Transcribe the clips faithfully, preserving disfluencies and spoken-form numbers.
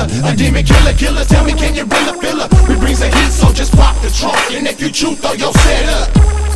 a demon killer, killer. Tell me, can you really feel her? We brings the heat, so just pop the trunk, and if you choose, throw your set up.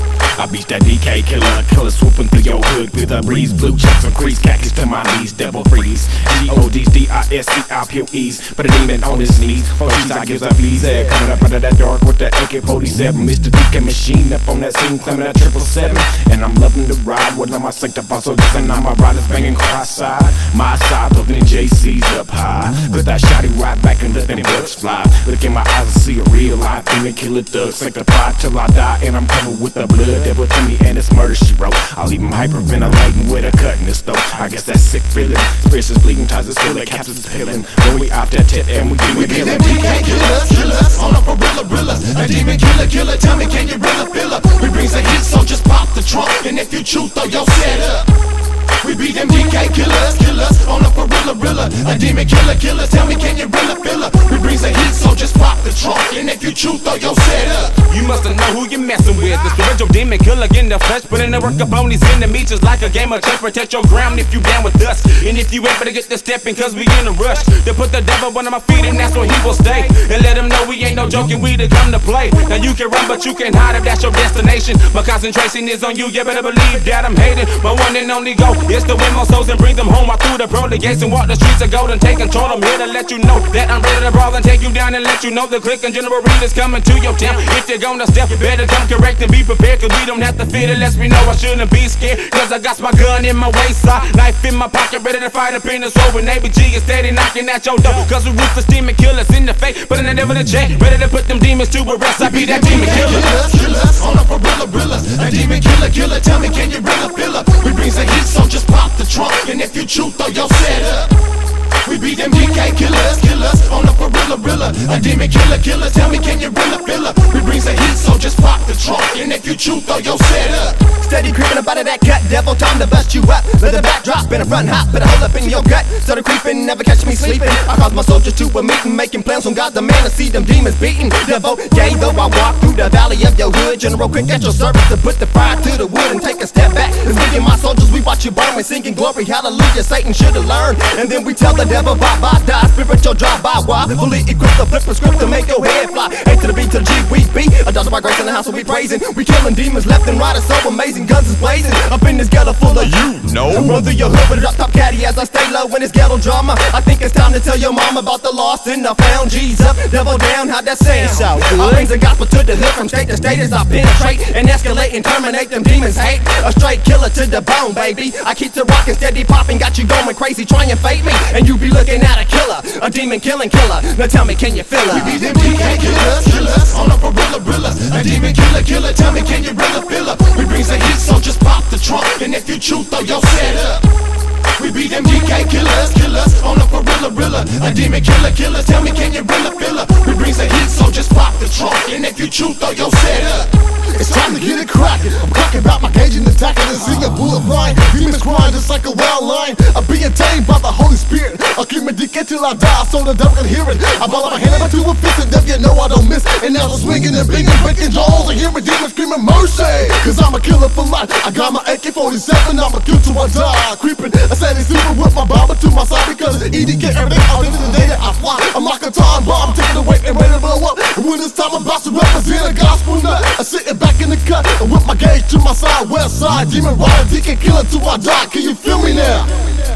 I beat that D K killer, killer swooping through your hood with a breeze. Blue checks and crease, khakis to my knees, devil freeze. G O D's, D I S E, I P O E's. Put a demon on his knees, for these I gives up ease. Yeah, coming up out of that dark with the A K forty-seven. Mister D K machine up on that scene, claiming that triple seven. And I'm loving to ride with all my sanctified soldiers, and all my riders banging cross-side. My side, looking J C's up high. Put that shotty right back and let them bugs fly. Look in my eyes and see a real life demon killer thug. Sanctified till I die, and I'm covered with the blood. Devil to me and it's murder she wrote. I'll leave him hyperventilating with a cut in his throat. I guess that's sick feeling. Spirits is bleeding, ties is spilling, caps is peeling. When we off that tip and we do We be them D K killers, killers, on a gorilla, gorilla. A demon killer, killer, tell me, can you really feel her? We brings the heat, so just pop the trunk, and if you choose, throw your set up. We be them D K killers, killers, on a gorilla, gorilla. A demon killer, killer, tell me, can you really feel her? We brings the heat, so just pop the trunk, and if you choose, throw your set up. You must know who you're messing with. The spiritual demon killer in the flesh, putting the work up on these enemies just like a game of chess. Protect your ground if you down with us, and if you ain't better get the stepping, cause we in a rush to put the devil under my feet, and that's where he will stay. And let him know we ain't no joking, we to come to play. Now you can run, but you can hide if that's your destination. My concentration is on you, you better believe that I'm hating. My one and only goal is to win more souls and bring them home. I through the pearly gates and walk the streets of gold and take control. I'm here to let you know that I'm ready to brawl and take you down and let you know the click and general readers coming to your town. If you're gonna step, you better come correct and be prepared, cause we don't have to fear it. Lets me know I shouldn't be scared, cause I got my gun in my waist side, knife in my pocket, ready to fight up in the soul. When A B G is steady knocking at your door, cause we ruthless demon killers in the face, but in the devil in check, ready to put them demons to arrest. I be that demon killer. Killers, killers, on a gorilla, gorilla. A demon killer, killer, tell me, can you really feel her? We brings the heat, so just pop the trunk, and if you choose, throw your set up. We be them D K killers, killers, on a gorilla, gorilla. A demon killer, killer, tell me, can you really feel her? We brings the heat, so just pop the trunk, and if you choose, throw your set up. Steady creeping up out of that cut, devil, time to bust you up. Let the backdrop in a front hop, better hold up in your gut. Started creeping, never catch me sleeping. I caused my soldiers to a meeting, making plans on God the man to see them demons beating. Devil, yea, though I walk through the valley of your hood, general quick at your service to put the fire to the wood and take a step back. It's me and my soldiers, we watch you burn, we singing glory, hallelujah, Satan should've learned. And then we tell the devil bye bye, die, spiritual drive by, why? Fully equipped to flip a script to make your head fly. A to the B to the G, we be a daughter by grace in the house, so we praising. We killing demons left and right, it's so amazing, guns is blazing. Up in this ghetto full of you know. Run through your hood with a drop top caddy as I stay low in this ghetto drama. I think it's time to tell your mom about the lost and I found. G's up, devil down, how'd that sound? So good. I bring the gospel to the hood from state to state as I penetrate and escalate and terminate them demons hate. A straight killer to the bone, baby. I keep the rockin' steady popping, got you going crazy trying to fake me, and you be looking at a killer, a demon killing killer. Now tell me, can you feel her? We be them D K killers, killers, on a gorilla, gorilla. A demon killer, killer, tell me, can you really feel her? We brings the heat, so just pop the trunk, and if you choose, throw your set up. We be them D K killers, killers, on a gorilla, gorilla. A demon killer, killer, tell me, can you really feel her? We brings the heat, so just pop the trunk, and if you choose, throw your set up. It's time to get it crackin'. I'm cracking about my cage and attacking and seeing a bullet flying. Demons crying just like a wild lion. I'm being tamed by the Holy Spirit. I'll keep my dick till I die so the devil can hear it. I ball up my hand up to a fist and devil, you know I don't miss. And now I'm swinging and binging, breaking jaws and hearing demons screaming mercy. Cause I'm a killer for life. I got my A K forty-seven, I'm a kill till I die. Creeping, I said he's sleeping with my barber to my side because E D K everything. I'll live in the day that I fly. I'm like a time bomb, taking away and ready to blow up. And when it's time, I'm about to represent a gospel nut. I'm sitting back in the cut and with my gauge to my side, west side, demon rider, D K killer till I die. Can you feel me now?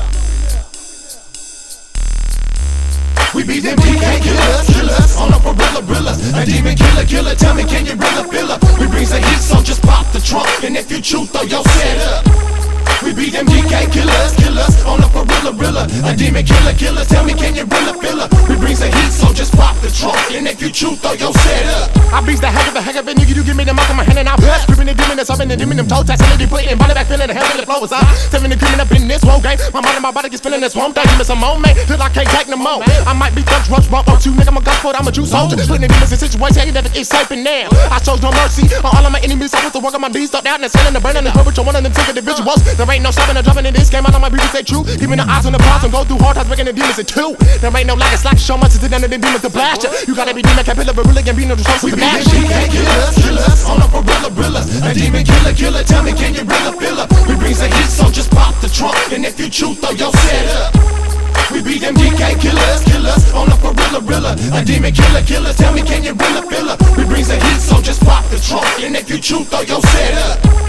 We be them D K killers, killers, on a gorilla, gorilla. A demon killer, killer, tell me, can you really feel her? We brings the heat, so just pop the trunk, and if you choose, throw your set up. We be them D K killers, killers, on a gorilla, gorilla. A demon killer, killer, tell me, can you really feel her? We brings the heat, so just pop the trunk, and if you choose, throw your set up. I beats the heck of the heck of it, nigga, you give me the mouth in my hand and I blast. Creeping the demon that's up in the demon, them toe tats, and they bleeding, body back feeling the hell in the flow is high. Telling the creaming up in this whole game. My mind and my body gets feeling this swamp, that demon some more, man, till I can't take no more. I might be thugs, rush, bump, or two, nigga, I'm a gospel, I'm a Jew soldier. Splitting the demons in situations, ain't never it's safe now. I chose no mercy on all of my enemies, I put the work on my beast, up down and selling the burning, the purple, one of them ticket individuals. There ain't no stopping or dropping in this game, I know my beauty stay true. Keeping the eyes on the prize and go through hard times, breaking the demons in two. There ain't no lack of slack, show much to the end of the demons to blast ya. You gotta be demon, capital, but really can be no response to the match. D K killers, killers, on a gorilla, gorilla. A demon killer, killer, tell me, can you really feel her? We brings the heat, so just pop the trunk, and if you choose, throw your set up. We be them D K killers, killers on a for real, real. A demon killer, killer. Tell me, can you really feel her? We brings the heat, so just pop the trunk, and if you choose, throw your set up.